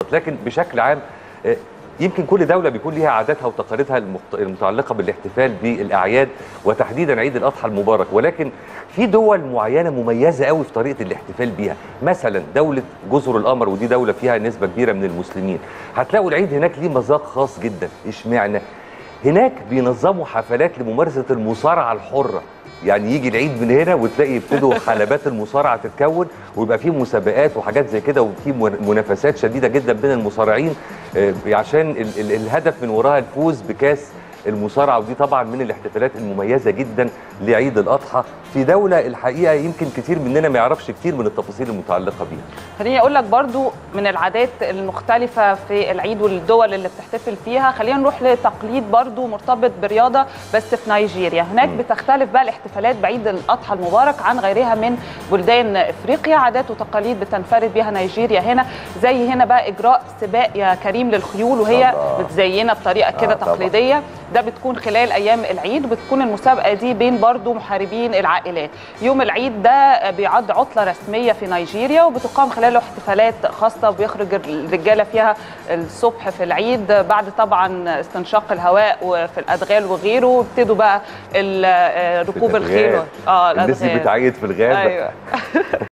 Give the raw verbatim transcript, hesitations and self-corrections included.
لكن بشكل عام يمكن كل دولة بيكون ليها عاداتها وتقاليدها المتعلقة بالاحتفال بالأعياد وتحديدا عيد الأضحى المبارك، ولكن في دول معينة مميزة قوي في طريقة الاحتفال بيها. مثلا دولة جزر القمر، ودي دولة فيها نسبة كبيرة من المسلمين، هتلاقوا العيد هناك ليه مذاق خاص جدا. اشمعنى؟ هناك بينظموا حفلات لممارسة المصارعة الحرة، يعني يجي العيد من هنا وتلاقي يبتدوا حلبات المصارعه تتكون ويبقى في مسابقات وحاجات زي كده، وفي منافسات شديده جدا بين المصارعين عشان ال ال الهدف من وراها الفوز بكاس المصارعه. ودي طبعا من الاحتفالات المميزه جدا لعيد الاضحى في دوله الحقيقه يمكن كتير مننا ما يعرفش كتير من التفاصيل المتعلقه بيها. خليني اقول لك برضو من العادات المختلفه في العيد والدول اللي بتحتفل فيها. خلينا نروح لتقليد برضو مرتبط برياضه بس في نيجيريا. هناك م. بتختلف بقى الاحتفالات بعيد الاضحى المبارك عن غيرها من بلدان افريقيا. عادات وتقاليد بتنفرد بها نيجيريا هنا، زي هنا بقى اجراء سباق يا كريم للخيول، وهي الله. متزينه بطريقه كده آه تقليديه. ده بتكون خلال ايام العيد، بتكون المسابقه دي بين برضو محاربين العائلات. يوم العيد ده بيعد عطله رسميه في نيجيريا، وبتقام خلاله احتفالات خاصه، وبيخرج الرجاله فيها الصبح في العيد بعد طبعا استنشاق الهواء وفي الادغال وغيره، وابتدوا بقى ركوب الخيل. اه الناس بتعيد في الغابه. ايوه